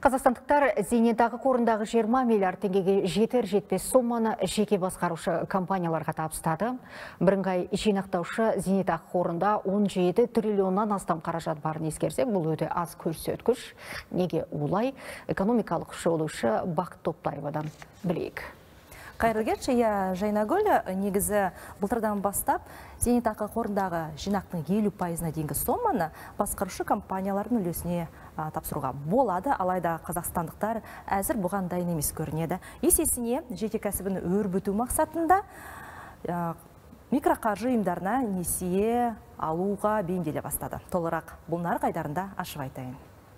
Қазақстандықтар зейнетақы қорындағы 20 миллиард теңгеге жетер-жетпес соманы жеке басқарушы компанияларға табыстады. Бірыңғай жинақтаушы зейнетақы қорында 17 триллионнан астам қаражат барын ескерсек, бұл өте аз көрсеткіш. Неге олай? Экономикалық шолушы Бақыт Топтаевадан білейік. Қайырлы кеш, Жайнагүл, негізі былтырдан бастап зейнетақы қорындағы жинақтың 50%-на дейінгі соманы басқарушы компаниялардың үлесіне тапсыруға болады, алайда қазақстандықтар әзір бұған дайын емес көрінеді. Есесіне жеке кәсібін өрбіту мақсатында микроқаржы ұйымдарына несие алуға бейімделе бастады. Толығырақ бұл нарық айдарында ашып айтайын.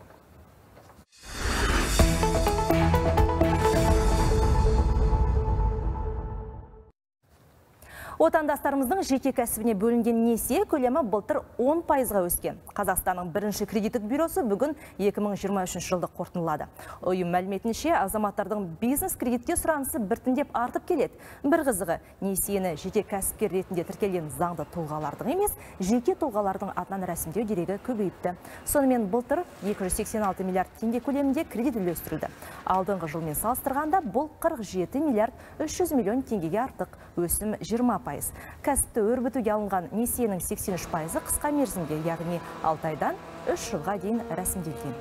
Отандастарымыздың жеке кәсібіне бөлінген несие көлемі былтыр 10%-ға өскен. Қазақстанның бірінші кредиттік бюросы бүгін 2023 жылды қорытындылады. Ұйым мәліметінше, азаматтардың бизнес кредитке сұранысы біртіндеп артып келеді. Бір қызығы, несиені жеке кәсіпкер ретінде тіркелген заңды тұлғалардың емес, жеке тұлғалардың атынан рәсімдеу дерегі көбейіпті. Сонымен былтыр 286 миллиард теңге көлемінде кредит үлестірілді. Алдыңғы жылмен салыстырғанда бұл 47 миллиард 300 миллион теңгеге артық, өсім 20%. Кәсіпті өрбітуге алынған несиенің 83%-ы қысқа мерзімге, яғни 6 айдан 3 жылға дейін рәсімделген.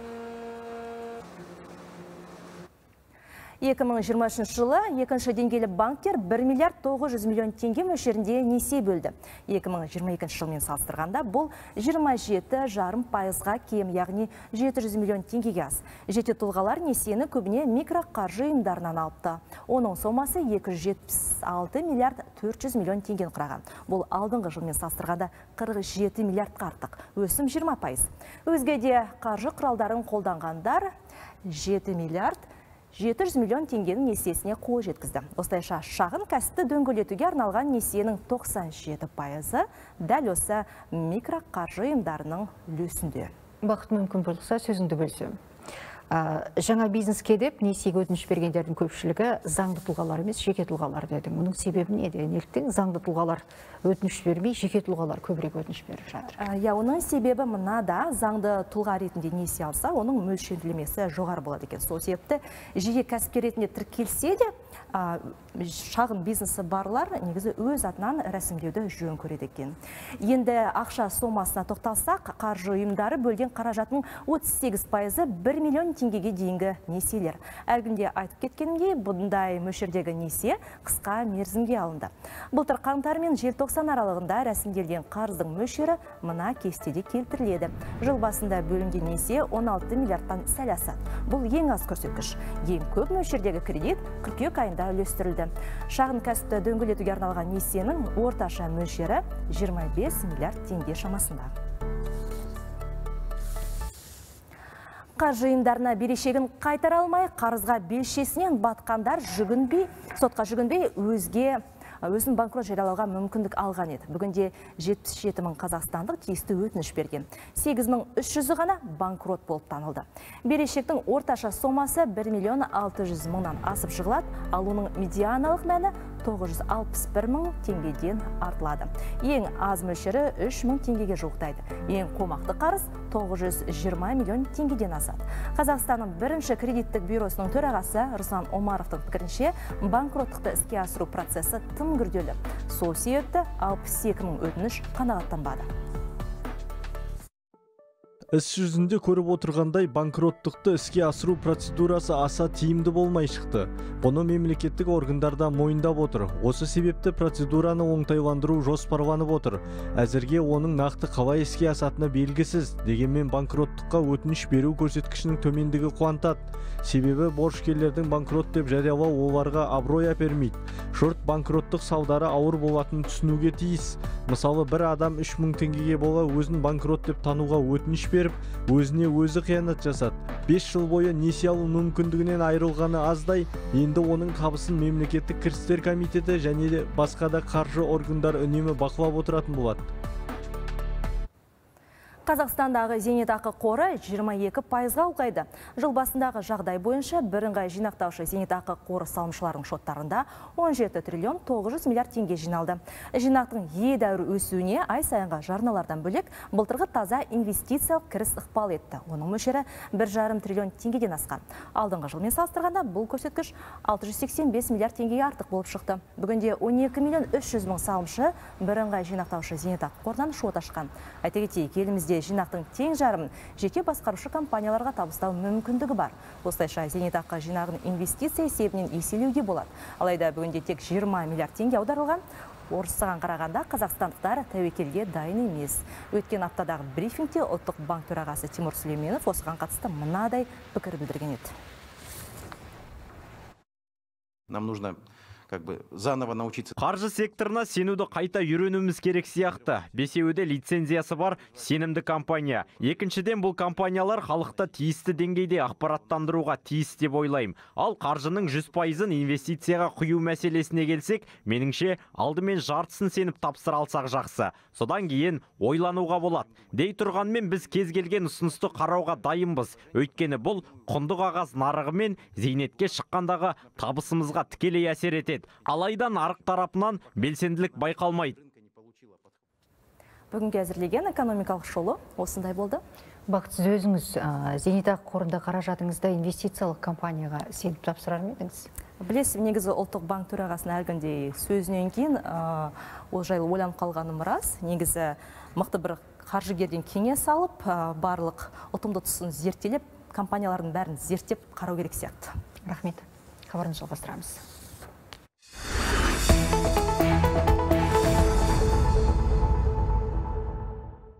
2023 жылы екінші деңгейлі банктер 1 миллиард 900 миллион теңге мөлшерінде несие бөлді. 2022 жылмен салыстырғанда бұл 27,5%-ға кем, яғни 700 миллион теңгеге аз. Жеке тұлғалар несиені көбіне микроқаржы ұйымдарынан алыпты. Оның сомасы 276 миллиард 400 миллион теңгені құраған. Бұл алдыңғы жылмен салыстырғанда 47 миллиардқа артық, өсім 20%. Өзге де қаржы құралдарын қолданғандар 7 миллиард 700 миллион теңгенің несиесіне қол жеткізді. Осылайша шағын кәсіпті дөңгелетуге арналған несиенің 97%-ы дәл осы микроқаржы ұйымдарының үлесінде. Бақыт, мүмкін болса сөзіңді бөлсем. Жаңа бизнеске деп несиеге өтініш бергендердің көпшілігі заңды тұлғалар емес, жеке тұлғалар деді. Мұның себебі неде? Неліктен заңды тұлғалар өтініш бермей, жеке тұлғалар көбірек өтініш беріп жатыр? Оның себебі мынада, заңды тұлға ретінде несие алса, оның мөлшерлемесі жоғары болады екен. Сол себепті жеке кәсіпкер ретінде тіркелсе де, шағын бизнесі барлар негізі өз атынан рәсімдеуді жөн көреді екен. Енді ақша сомасына тоқталсақ, қаржы ұйымдары бөлген қаражатының 38%-ы 1 миллион теңгеге дейінгі несиелер. Әлгінде айтып кеткенімдей, бұндай мөлшердегі несие қысқа мерзімге алынды. Былтыр қаңтар мен желтоқсан аралығында рәсімделген қарыздың мөлшері мына кестеде келтіріледі. Жыл басында бөлінген несие 16 миллиардтан сәл асады. Бұл ең аз көрсеткіш. Ең көп мөлшердегі кредит қыркүйек айында үлестірілді. Шағын кәсіпті дөңгелетуге арналған несиенің орташа мөлшері 25 миллиард теңге шамасында. Қаржы ұйымдарына берешегін қайтара алмай, қарызға белшесінен батқандар сотқа жүгінбей өзін банкрот жариялауға мүмкіндік алған еді. Бүгінде 77 мың қазақстандық тиісті өтініш берген. 8300-і ғана банкрот болып танылды. Берешектің орташа сомасы 1 миллион 600 мыңнан асып жығылады, ал оның медианалық мәні 961 мың теңгеден артылады. Ең аз мөлшері 3 мың теңгеге жуықтайды. Ең қомақты қарыз 920 миллион теңгеден асады. Қазақстанның бірінші кредиттік бюросының төрағасы Руслан Омаровтың пікірінше, банкроттықты іске асыру процесі тым күрделі. Сол себепті 62 мың өтініш қанағаттанбады. Іс жүзінде көріп отырғандай банкроттықты іске асыру процедурасы аса тиімді болмай шықты. Бұны мемлекеттік органдарда мойындап отыр. Осы себепті процедураны оңтайландыру жоспарланып отыр. Әзірге оның нақты қалай іске асатыны белгісіз. Дегенмен банкроттыққа өтініш беру көрсеткішінің төмендігі қуантады. Себебі борышкерлердің банкрот деп жариялау оларға абырой әпермейді. Жұрт банкроттық салдары ауыр болатынын түсінуге тиіс. Мысалы, бір адам 3000 теңгеге бола өзін банкрот деп тануға өтініш беріп, өзіне өзі қиянат жасады. 5 жыл бойы несие алу мүмкіндігінен айырылғаны аздай, енді оның табысын мемлекеттік кірістер комитеті және басқа да қаржы органдары үнемі бақылап отыратын болады. Қазақстандағы зейнетақы қоры 22%-ға ұлғайды. Жыл басындағы жағдай бойынша бірыңғай жинақтаушы зейнетақы қоры салымшыларының шоттарында 17 триллион 900 миллиард теңге жиналды. Жинақтың едәуір өсуіне ай сайынғы жарналардан бөлек былтырғы таза инвестициялық кіріс ықпал етті. Оның мөлшері 1,5 триллион теңгеден асқан. Алдыңғы жылмен салыстырғанда бұл көрсеткіш 685 миллиард теңгеге артық болып шықты. Бүгінде 12 миллион 300 мың салымшы бірыңғай жинақтаушы зейнетақы қорынан шот ашқан. Айта кетейік, елімізде жинақтың тең жарымын жеке басқарушы компанияларға табыстау мүмкіндігі бар. Осылайша зейнетақы жинағын инвестиция есебінен еселеуге болады. Алайда бүгінде тек 20 миллиард теңге аударылған. Орысыған қарағанда қазақстандықтар тәуекелге дайын емес. Өткен аптадағы брифингте Ұлттық банк төрағасы Тимур Сүлейменов осыған қатысты мынадай пікір білдірген еді. Нам нужно заново научиться. Қаржы секторына сенуді қайта үйренуіміз керек сияқты. Бесеуде лицензиясы бар сенімді компания. Екіншіден, бұл компаниялар халықты тиісті деңгейде ақпараттандыруға тиіс деп ойлаймын. Ал қаржының 100%-ын инвестицияға құю мәселесіне келсек, меніңше алдымен жартысын сеніп тапсыра алсақ жақсы. Содан кейін ойлануға болады. Дей тұрғанмен біз кез келген ұсынысты қарауға дайынбыз. Өйткені бұл құнды қағаз нарығы мен зейнетке шыққандағы табысымызға тікелей әсер етеді. Алайда нарық тарапынан белсенділік байқалмайды. Бүгінгі әзірлеген экономикалық шолу осындай болды. Бақыт, сіз өзіңіз зейнетақы қорында қаражатыңызды инвестициялық компанияға сеніп тапсырар ма едіңіз? Білесіз, негізі Ұлттық банк төрағасының әлгіндей сөзінен кейін ол жайлы ойланып қалғаным рас. Негізі мықты бір қаржыгерден кеңес алып, барлық ұтымды тұсын зерттеліп, компаниялардың бәрін зерттеп қарау керек сияқты. Рахмет. Хабарымызды жалғастырамыз.